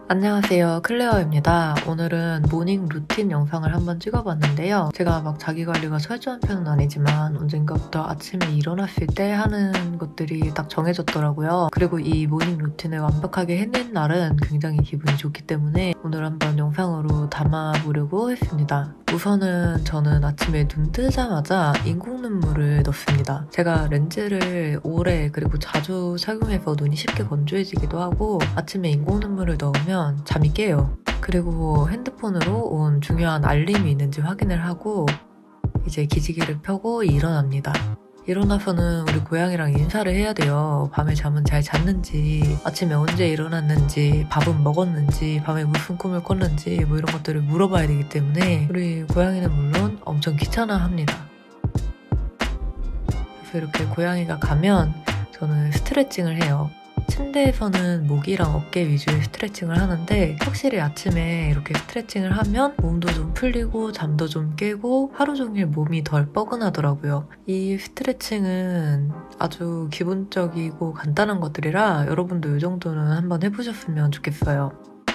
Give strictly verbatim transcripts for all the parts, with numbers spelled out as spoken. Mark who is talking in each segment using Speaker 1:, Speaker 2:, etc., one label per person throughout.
Speaker 1: 안녕하세요, 클레어입니다. 오늘은 모닝 루틴 영상을 한번 찍어봤는데요. 제가 막 자기관리가 철저한 편은 아니지만 언젠가부터 아침에 일어났을 때 하는 것들이 딱 정해졌더라고요. 그리고 이 모닝 루틴을 완벽하게 해낸 날은 굉장히 기분이 좋기 때문에 오늘 한번 영상으로 담아보려고 했습니다. 우선은 저는 아침에 눈 뜨자마자 인공 눈물을 넣습니다. 제가 렌즈를 오래 그리고 자주 착용해서 눈이 쉽게 건조해지기도 하고 아침에 인공 눈물을 넣으면 잠이 깨요. 그리고 핸드폰으로 온 중요한 알림이 있는지 확인을 하고 이제 기지개를 펴고 일어납니다. 일어나서는 우리 고양이랑 인사를 해야 돼요. 밤에 잠은 잘 잤는지, 아침에 언제 일어났는지, 밥은 먹었는지, 밤에 무슨 꿈을 꿨는지 뭐 이런 것들을 물어봐야 되기 때문에 우리 고양이는 물론 엄청 귀찮아합니다. 그래서 이렇게 고양이가 가면 저는 스트레칭을 해요. 침대에서는 목이랑 어깨 위주의 스트레칭을 하는데 확실히 아침에 이렇게 스트레칭을 하면 몸도 좀 풀리고 잠도 좀 깨고 하루 종일 몸이 덜 뻐근하더라고요. 이 스트레칭은 아주 기본적이고 간단한 것들이라 여러분도 이 정도는 한번 해보셨으면 좋겠어요.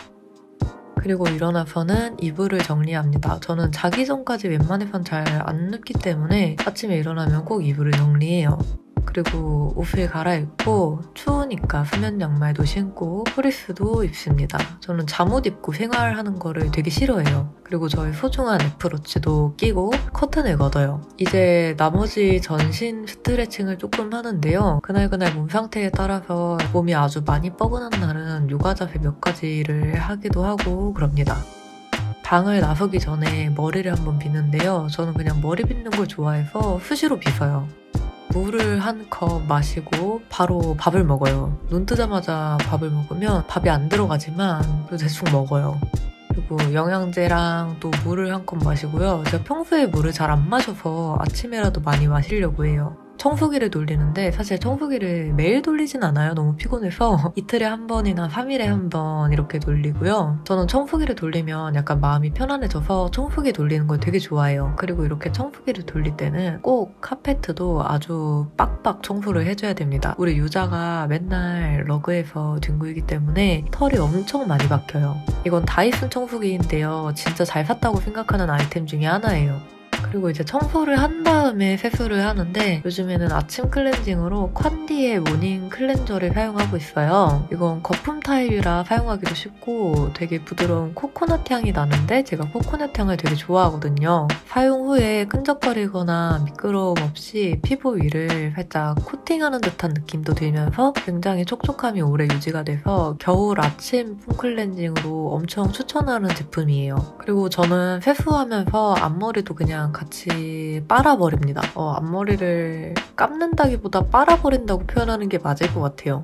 Speaker 1: 그리고 일어나서는 이불을 정리합니다. 저는 자기 전까지 웬만해선 잘 안 눕기 때문에 아침에 일어나면 꼭 이불을 정리해요. 그리고 옷을 갈아입고 추우니까 수면 양말도 신고 프리스도 입습니다. 저는 잠옷 입고 생활하는 거를 되게 싫어해요. 그리고 저희 소중한 애플워치도 끼고 커튼을 걷어요. 이제 나머지 전신 스트레칭을 조금 하는데요. 그날그날 몸 상태에 따라서 몸이 아주 많이 뻐근한 날은 요가 자세 몇 가지를 하기도 하고 그럽니다. 방을 나서기 전에 머리를 한번 빗는데요. 저는 그냥 머리 빗는 걸 좋아해서 수시로 빗어요. 물을 한 컵 마시고 바로 밥을 먹어요. 눈 뜨자마자 밥을 먹으면 밥이 안 들어가지만 대충 먹어요. 그리고 영양제랑 또 물을 한 컵 마시고요. 제가 평소에 물을 잘 안 마셔서 아침에라도 많이 마시려고 해요. 청소기를 돌리는데 사실 청소기를 매일 돌리진 않아요. 너무 피곤해서 이틀에 한 번이나 삼 일에 한 번 이렇게 돌리고요. 저는 청소기를 돌리면 약간 마음이 편안해져서 청소기 돌리는 걸 되게 좋아해요. 그리고 이렇게 청소기를 돌릴 때는 꼭 카페트도 아주 빡빡 청소를 해줘야 됩니다. 우리 유자가 맨날 러그에서 뒹굴기 때문에 털이 엄청 많이 박혀요. 이건 다이슨 청소기인데요. 진짜 잘 샀다고 생각하는 아이템 중에 하나예요. 그리고 이제 청소를 한 다음에 세수를 하는데 요즘에는 아침 클렌징으로 콴디의 모닝 클렌저를 사용하고 있어요. 이건 거품 타입이라 사용하기도 쉽고 되게 부드러운 코코넛 향이 나는데 제가 코코넛 향을 되게 좋아하거든요. 사용 후에 끈적거리거나 미끄러움 없이 피부 위를 살짝 코팅하는 듯한 느낌도 들면서 굉장히 촉촉함이 오래 유지가 돼서 겨울 아침 폼 클렌징으로 엄청 추천하는 제품이에요. 그리고 저는 세수하면서 앞머리도 그냥 같이 빨아버립니다. 어, 앞머리를 감는다기보다 빨아버린다고 표현하는 게 맞을 것 같아요.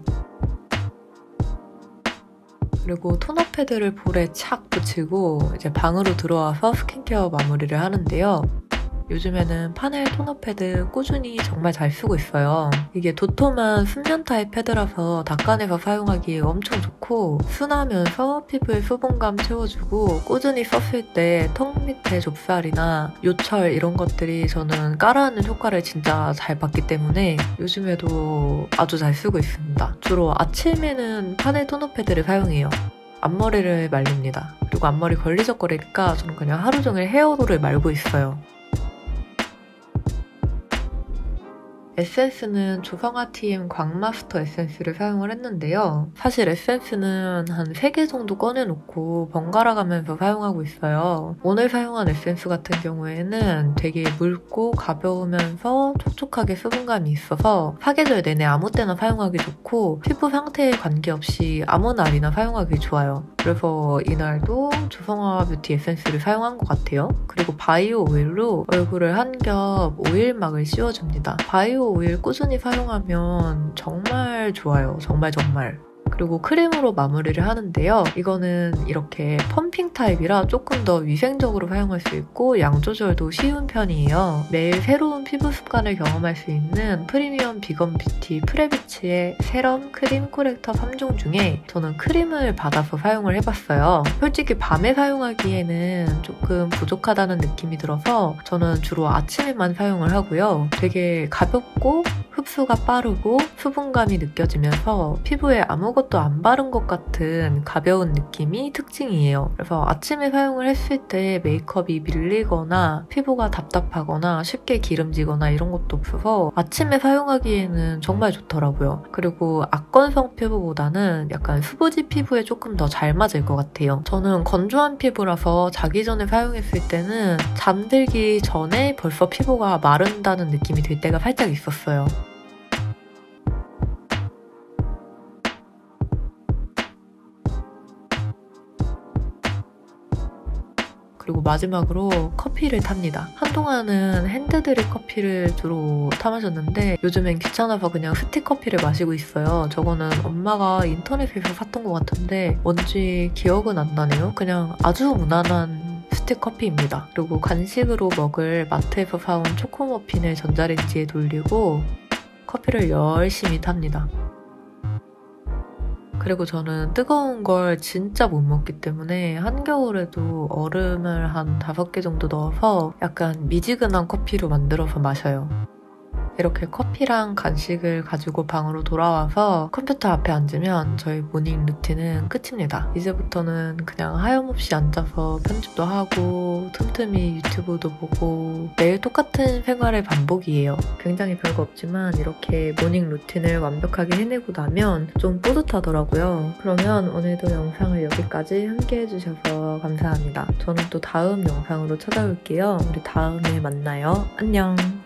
Speaker 1: 그리고 토너 패드를 볼에 착 붙이고 이제 방으로 들어와서 스킨케어 마무리를 하는데요. 요즘에는 파넬 토너 패드 꾸준히 정말 잘 쓰고 있어요. 이게 도톰한 순면 타입 패드라서 닦아내서 사용하기에 엄청 좋고 순하면서 피부에 수분감 채워주고 꾸준히 썼을 때 턱 밑에 좁쌀이나 요철 이런 것들이 저는 깔아앉는 효과를 진짜 잘 받기 때문에 요즘에도 아주 잘 쓰고 있습니다. 주로 아침에는 파넬 토너 패드를 사용해요. 앞머리를 말립니다. 그리고 앞머리 걸리적거리니까 저는 그냥 하루 종일 헤어롤을 말고 있어요. 에센스는 조성아티엠 광마스터 에센스를 사용을 했는데요. 사실 에센스는 한 세 개 정도 꺼내놓고 번갈아 가면서 사용하고 있어요. 오늘 사용한 에센스 같은 경우에는 되게 묽고 가벼우면서 촉촉하게 수분감이 있어서 사계절 내내 아무 때나 사용하기 좋고 피부 상태에 관계없이 아무 날이나 사용하기 좋아요. 그래서 이날도 조성아 뷰티 에센스를 사용한 것 같아요. 그리고 바이오 오일로 얼굴을 한 겹 오일막을 씌워줍니다. 바이오 오일 꾸준히 사용하면 정말 좋아요. 정말 정말. 그리고 크림으로 마무리를 하는데요. 이거는 이렇게 펌핑 타입이라 조금 더 위생적으로 사용할 수 있고 양 조절도 쉬운 편이에요. 매일 새로운 피부 습관을 경험할 수 있는 프리미엄 비건 뷰티 프레비치의 세럼, 크림, 코렉터 삼 종 중에 저는 크림을 받아서 사용을 해봤어요. 솔직히 밤에 사용하기에는 조금 부족하다는 느낌이 들어서 저는 주로 아침에만 사용을 하고요. 되게 가볍고 흡수가 빠르고 수분감이 느껴지면서 피부에 아무것도 안 바른 것 같은 가벼운 느낌이 특징이에요. 그래서 아침에 사용을 했을 때 메이크업이 밀리거나 피부가 답답하거나 쉽게 기름지거나 이런 것도 없어서 아침에 사용하기에는 정말 좋더라고요. 그리고 악건성 피부보다는 약간 수부지 피부에 조금 더 잘 맞을 것 같아요. 저는 건조한 피부라서 자기 전에 사용했을 때는 잠들기 전에 벌써 피부가 마른다는 느낌이 들 때가 살짝 있었어요. 그리고 마지막으로 커피를 탑니다. 한동안은 핸드드립 커피를 주로 타 마셨는데 요즘엔 귀찮아서 그냥 스틱 커피를 마시고 있어요. 저거는 엄마가 인터넷에서 샀던 것 같은데 뭔지 기억은 안 나네요. 그냥 아주 무난한 스틱 커피입니다. 그리고 간식으로 먹을 마트에서 사온 초코머핀을 전자레인지에 돌리고 커피를 열심히 탑니다. 그리고 저는 뜨거운 걸 진짜 못 먹기 때문에 한겨울에도 얼음을 한 다섯 개 정도 넣어서 약간 미지근한 커피로 만들어서 마셔요. 이렇게 커피랑 간식을 가지고 방으로 돌아와서 컴퓨터 앞에 앉으면 저희 모닝 루틴은 끝입니다. 이제부터는 그냥 하염없이 앉아서 편집도 하고 틈틈이 유튜브도 보고 매일 똑같은 생활의 반복이에요. 굉장히 별거 없지만 이렇게 모닝 루틴을 완벽하게 해내고 나면 좀 뿌듯하더라고요. 그러면 오늘도 영상을 여기까지 함께 해주셔서 감사합니다. 저는 또 다음 영상으로 찾아올게요. 우리 다음에 만나요. 안녕!